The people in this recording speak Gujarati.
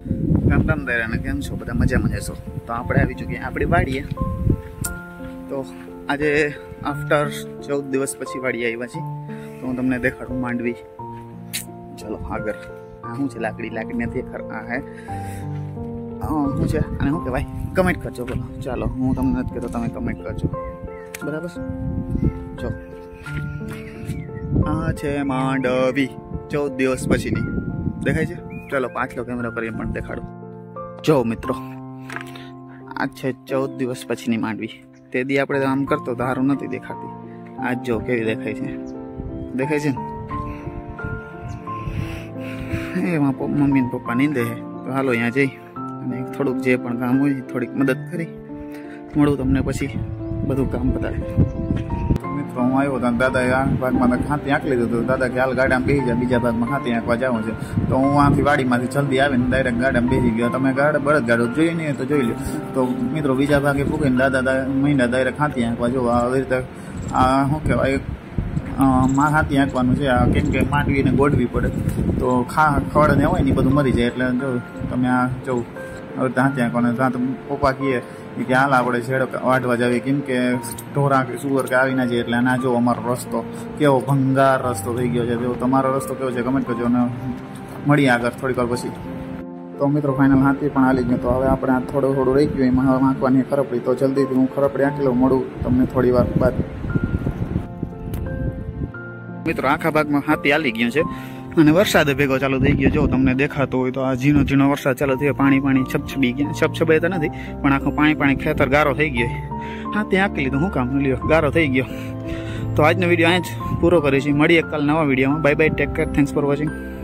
રામ રામ દાયરાને કેમ છો બધા? મજા છો? તો આપણે આવી ચૂકીએ આપણી વાડીએ. તો આજે આફ્ટર 14 દિવસ પછી વાડીએ આવ્યા છીએ. તો હું તમને દેખાડું માંડવી. ચલો આગળ. આ શું છે? લાકડી નથી આ હે શું છે અને શું કહેવાય? કમેન્ટ કરજો. બોલો ચાલો, હું તમને નથી કહેતો, તમે કમેન્ટ કરજો. બરાબર? જો આ છે માંડવી 14 દિવસ પછીની. દેખાય છે? ચલો પાછલો કેમેરો કરીને પણ દેખાડો. જો મિત્રો, આ છે 14 દિવસ પછીની માંડવી. તે દી આપણે આમ કરતો તો સારું નથી દેખાતી. આજ જો કેવી દેખાય છે. દેખાય છે ને? એમાં મમ્મી ને પપ્પા નીંદે છે. તો હાલો અહીંયા જઈ અને થોડુંક જે પણ કામ હોય થોડીક મદદ કરી મળું તમને, પછી બધું કામ બતાવે. મિત્રો હું આવ્યો હતો, દાદાએ આ ભાગમાં ખાતી આંક લીધું હતું. દાદા કે હાલ ગાડામાં બેસી જાય, બીજા ભાગમાં ખાતી આંકવા જવું છે. તો હું આથી વાડીમાંથી જલ્દી આવીને ડાયરેક્ટ ગાડામાં બેસી ગયો. તમે બળદગાડું જોઈ નહીં તો જોઈ લો. તો મિત્રો બીજા ભાગે ફૂકીને દાદા મહિના ડાયરેક્ટ ખાતી આંકવા જો આવી રીતે. આ શું કહેવાય, માં હાથી આંકવાનું છે. આ કેમ કે માંડવીને ગોડવી પડે તો ખડ ને હોય ને બધું મરી જાય. એટલે જો તમે આ જવું હવે હાથી આંકવાનું. ત્યાં તો પપ્પા કહે કે હાલ આપણે છેડો વાઢવા જાવી, કેમ કે ઢોરા કે સુવર કે આવી ના જાય. એટલે ના જો અમારો રસ્તો કેવો ભંગાર રસ્તો થઈ ગયો છે. જો તમારો રસ્તો કેવો છે કમેન્ટ કરજો અને મળીએ આગળ થોડીક વાર પછી. તો મિત્રો ફાઇનલ હાથી પણ હાલી ગયો. તો હવે આપણે આ થોડું રહી ગયું, એમાં હવે આંકવાની ખરપડી. તો જલ્દીથી હું ખરપડી આંકી લઉં, મળું તમને થોડી વાર બાદ. મિત્રો આખા ભાગમાં હાથી હાલી ગયો છે અને વરસાદ ભેગો ચાલુ થઈ ગયો. જો તમને દેખાતો હોય તો આ ઝીણો વરસાદ ચાલુ થયો. પાણી છપછબી ગયા. છપછબાઈ તો નથી પણ આખું પાણી ખેતર ગારો થઈ ગયો. હાથી આંકી લીધું, શું કામ લ્યો, ગારો થઈ ગયો. તો આજનો વિડીયો અહીંયા જ પૂરો કરીશું. મળીએ કાલ નવા વિડીયોમાં. Bye bye, take care, thanks for watching.